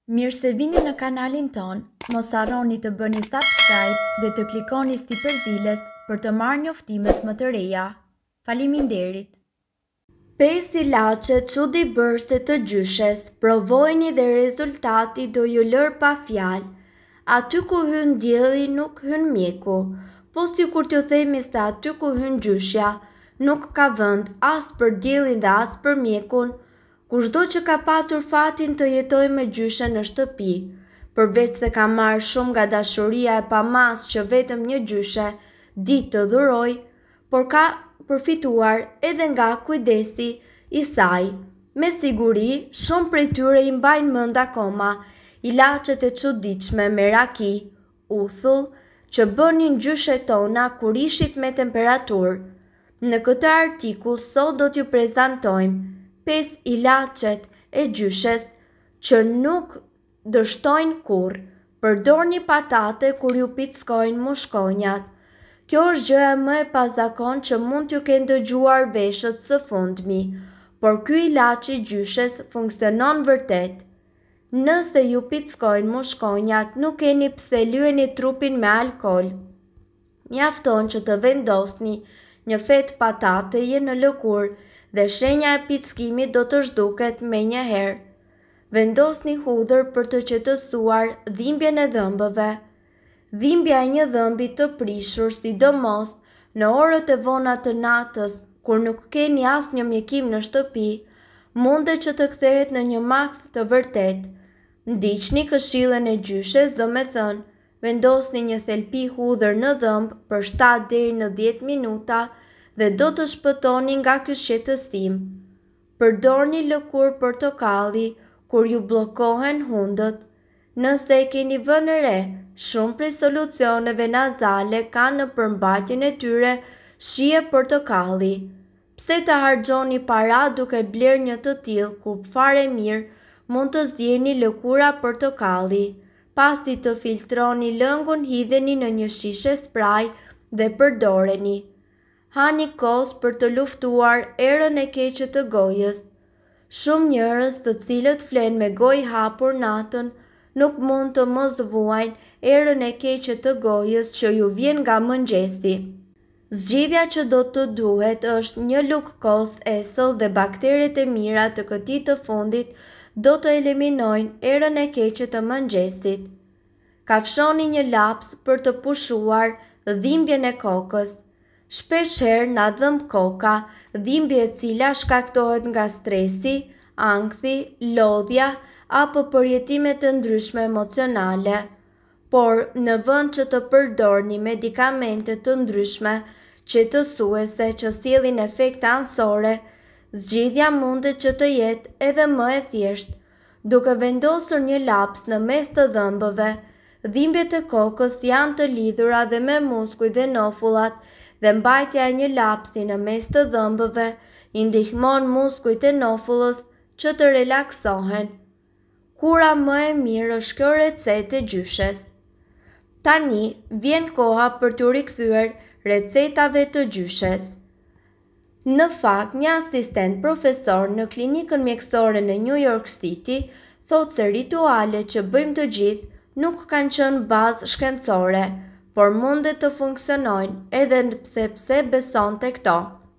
Mirë se vini në kanalin ton, mos harroni të bëni subscribe dhe të klikoni si përzdiles për të marrë njoftimet më të reja. Faleminderit. 5 ila'çet çudibërëse të gjyshes, provojini dhe rezultati do ju lërë pa fjalë. Aty ku hyn dielli nuk hyn mjeku, po si kur t'ju themi se aty ku hyn gjyshja, nuk ka vend as për diellin dhe as për mjekun. Kushdo që ka patur fatin të jetoj me gjyshe në shtëpi, përveç se ka marrë shumë nga dashuria e pamas që vetëm një gjyshe ditë të dhuroj, por ka përfituar edhe nga kujdesi i saj. Me siguri, shumë prej tyre i mbajnë mend akoma ila'çet e çuditshme me raki, uthull, që bënin gjyshet tona kur ishit me temperaturë. Në këtë artikull sot do t'ju prezantojmë 5 ila'çet e gjyshes që nuk dështojnë kurrë. Përdorni patate kur ju pickojnë mushkonjat. Kjo është gjëja më e pazakontë që mund t'ju kenë dëgjuar veshët së fundmi, por ky ilaç i gjyshes funksionon vërtet. Nëse ju pickojnë mushkonjat, nuk keni pse lyeni trupin me alkool. Mjafton që të vendosni një fetë patateje në lëkurë dhe shenja e pickimit do të zhduket me një herë. Vendosni hudhër për të qetësuar dhimbjen e dhëmbëve. Dhimbja e një dhëmbi të prishur, sidomos në orët e vona të natës, kur nuk keni asnjë mjekim në shtëpi, mundet që të kthehet në një makth të vërtetë. Ndiqni këshillën e gjyshes, do me thënë, vendosni një thelpi hudhër në dhëmb për 7 deri në 10 minuta dhe do të shpëtoni nga ky shqetësim. Përdorni lëkurë portokalli kur ju bllokohen hundët. Nëse e keni vënë re, shumë prej solucioneve nazale kanë në përmbajtjen e tyre shije portokalli. Pse të harxhoni para duke bler një të tillë kur fare mirë mund të zgjeni lëkura portokalli. Pasi të filtroni lëngun, hidheni në një shishe spray dhe përdoreni. Hani kos për të luftuar erën e keqe të gojës. Shumë njerëz të cilët flen me gojë hapur natën nuk mund të mos vuajnë erën e keqe të gojës që ju vjen nga mëngjesi. Zgjidhja që do të duhet është një lugë kos esëll dhe bakteret e mira të këtij të fundit do të eliminojnë erën e keqe të mëngjesit. Kafshoni një laps për të pushuar dhimbjen e kokës. Shpesh herë na dhëmb koka, dhimbje e cila shkaktohet nga stresi, ankthi, lodhja apo përjetime të ndryshme emocionale. Por në vend që të përdorni medikamente të ndryshme qetësuese që sjellin efekte anësore, zgjidhja mundet që të jetë edhe më e thjeshtë. Duke vendosur një laps në mes të dhëmbëve, dhimbjet e kokës janë të lidhura dhe me muskuj dhe nofullat, dhe mbajtja e një lapsi në mes të dhëmbëve i ndihmon muskujt e nofullës që të relaksohen. Kura më e mirë është kjo recetë e gjyshes. Tani vjen koha për t'u rikthyer recetave të gjyshes. Në fakt, një asistent profesor në klinikën mjekësore në New York City thotë se ritualet që bëjmë të gjithë nuk kanë qenë bazë shkencore, por mundet të funksionojnë edhe pse beson te këto.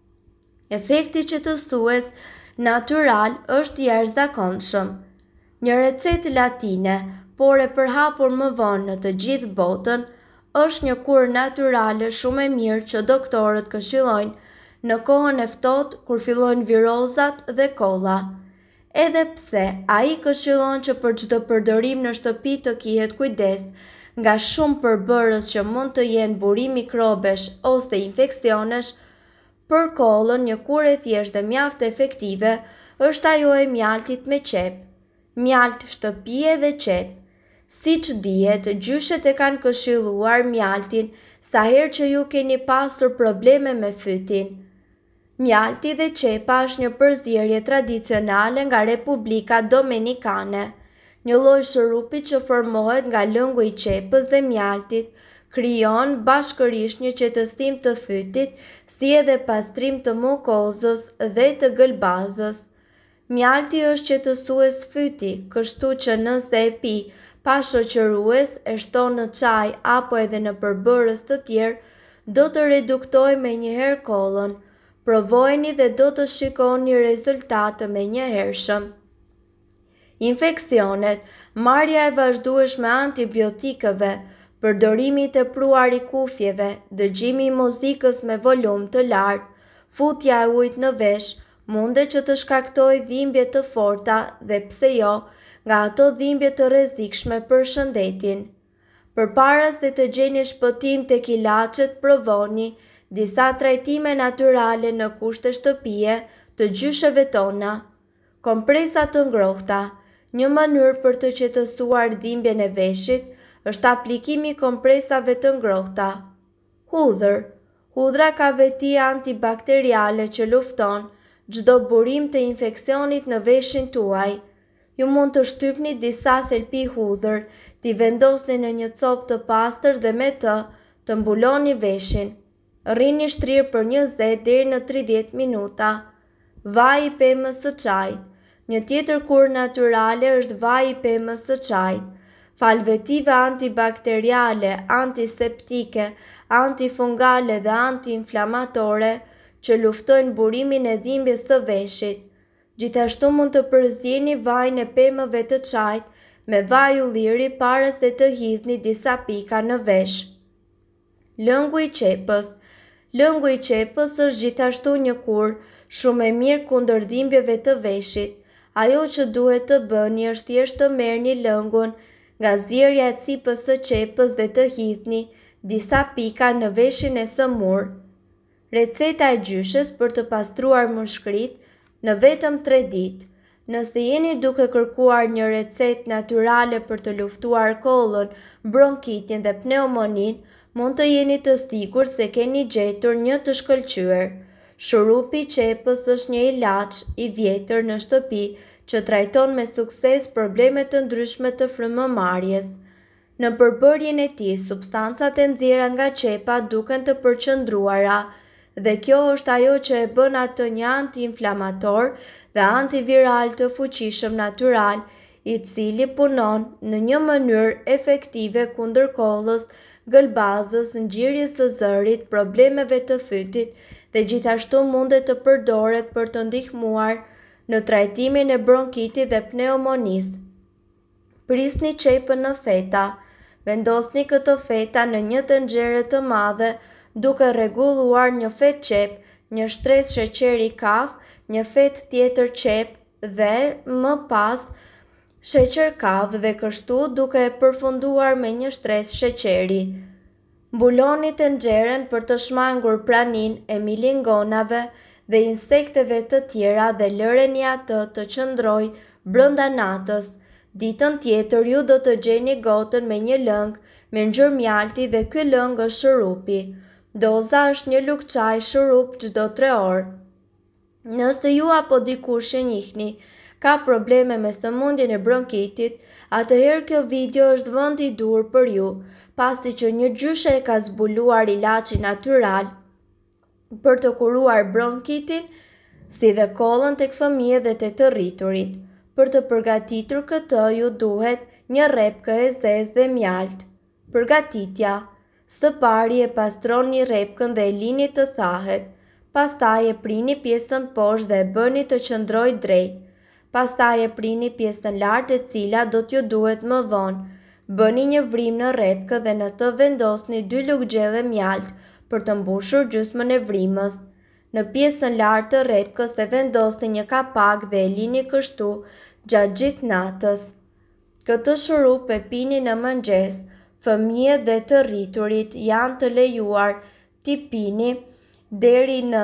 Efekti qetësues natyral është i jashtëzakonshëm. Një recetë latine, por e përhapur më vonë në të gjithë botën, është një kurë natyrale shumë e mirë që doktorët këshillojnë në kohën e ftohtë kur fillojnë virozat dhe kolla. Edhe pse ai këshillon që për çdo përdorim në shtëpi të kihet kujdes nga shumë përbërës që mund të jenë burim mikrobesh ose infeksionesh, për kollën një kurë e thjeshtë dhe mjaft efektive është ajo e mjaltit me qep. Mjalt shtëpie dhe qep. Siç dihet, gjyshet e kanë këshilluar mjaltin sa herë që ju keni pasur probleme me fytin. Mjalti dhe qepa është një përzierje tradicionale nga Republika Dominikane. Një lloj shurupi që formohet nga lëngu i qepës dhe mjaltit, krijon bashkërisht një qetësim të fytit, si edhe pastrim të mukozës dhe të gëlbazës. Mjalti është qetësues fyti, kështu që nëse e pi pa shoqërues, e shton në çaj apo edhe në përbërës të tjerë, do të reduktojë menjëherë kollën. Provojini dhe do të shikoni rezultate menjëhershëm. Infeksionet, marrja e vazhdueshme antibiotikëve, përdorimi i tepruar i kufjeve, dëgjimi i muzikës me volum të lartë, futja e ujit në vesh, mundet që të shkaktojë dhimbje të forta dhe pse jo, nga ato dhimbje të rrezikshme për shëndetin. Përpara se të gjeni shpëtim tek ila'çet, provoni disa trajtime natyrale në kushte shtëpie të gjysheve tona. Kompresa të ngrohta. Një mënyrë për të qetësuar dhimbjen e veshit është aplikimi i kompresave të ngrohta. Hudhër. Hudhra ka veti antibakteriale që lufton çdo burim të infeksionit në veshin tuaj. Ju mund të shtypni disa thelpi hudhër, t'i vendosni në një copë të pastër dhe me të mbuloni veshin. Rrini shtrirë për 20 deri në 30 minuta. Vaj i pemës së çajit. Një tjetër kurë natyrale është vaj i pemës së çajit. Falvetive antibakteriale, antiseptike, antifungale dhe antiinflamatore që luftojnë burimin e dhimbjes së veshit. Gjithashtu mund të përzjeni vajin e pemëve të çajit me vaj ulliri para se të hidhni disa pika në vesh. Lëngu i qepës. Lëngu i qepës është gjithashtu një kurë shumë e mirë kundër dhimbjeve të veshit. Ajo që duhet të bëni është thjesht të merrni lëngun nga zierja e cipës së qepës dhe të hidhni disa pika në veshin e sëmur. Receta e gjyshes për të pastruar mushkrit në vetëm 3 ditë. Nëse jeni duke kërkuar një recetë natyrale për të luftuar kollën, bronkitin dhe pneumonin, mund të jeni të sigurt se keni gjetur një të shkëlqyer. Shurupi i qepës është një ilaç i vjetër në shtëpi që trajton me sukses probleme të ndryshme të frymëmarrjes. Në përbërjen e tij, substancat e nxjerra nga qepa duken të përqendruara dhe kjo është ajo që e bën atë një antiinflamator dhe antiviral të fuqishëm natyral, i cili punon në një mënyrë efektive kundër kollës, gëlbazës, ngjyrjes së zërit, problemeve të fytit dhe gjithashtu mundet të përdoret për të ndihmuar në trajtimin e bronkitit dhe pneumonisë. Prisni qepën në feta. Vendosni këto feta në një tenxhere të madhe duke rregulluar një fetë qep, një shtresë sheqeri kaf, një fetë tjetër qep dhe më pas sheqer kaf dhe kështu duke e përfunduar me një shtresë sheqeri. Mbuloni tenxheren për të shmangur praninë e milingonave dhe insekteve të tjera dhe lëreni atë të qëndrojë brenda natës. Ditën tjetër ju do të gjeni gotën me një lëng me ngjyrë mjalti dhe ky lëng është shurupi. Doza është 1 lugë çaj shurup çdo 3 orë. Nëse ju apo dikush që njihni ka probleme me sëmundjen e bronkitit, atëherë kjo video është vend i dur për ju, pasi që një gjyshe e ka zbuluar ilaçin natyral për të kuruar bronkitin, si dhe kollën tek fëmijët dhe tek të rriturit. Për të përgatitur këtë ju duhet një repkë e zezë dhe mjalt. Përgatitja. Së pari e pastroni repkën dhe e lini të thahet. Pastaj e prini pjesën poshtë dhe e bëni të qëndrojë drejt. Pastaj e prini pjesën lart e cila do t'ju duhet më vonë. Bëni një vrim në repkë dhe në të vendosni 2 lugë gjelle mjalt për të mbushur gjysmën e vrimës. Në pjesën lartë të repkës e vendosni një kapak dhe e lini kështu gjatë gjithë natës. Këtë shurup e pini në mëngjes. Fëmijët dhe të rriturit janë të lejuar t'i pini deri në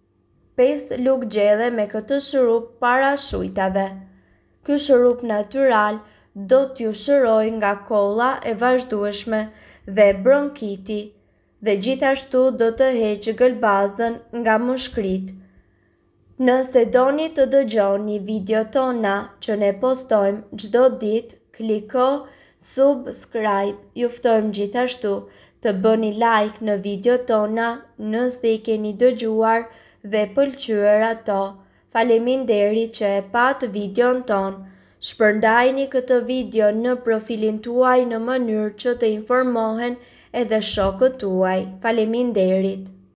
5 lugë gjelle me këtë shurup para shujtave. Ky shurup natyral do t'ju shërojë nga kolla e vazhdueshme dhe bronkiti dhe gjithashtu do të heqë gëlbazën nga mushkrit. Nëse doni të dëgjoni video tona që ne postojmë çdo ditë, kliko subscribe. Ju ftojmë gjithashtu të bëni like në video tona nëse i keni dëgjuar dhe pëlqyer ato. Faleminderit që e pat videon ton. Shpërndajni këtë video në profilin tuaj në mënyrë që të informohen edhe shokët tuaj. Faleminderit.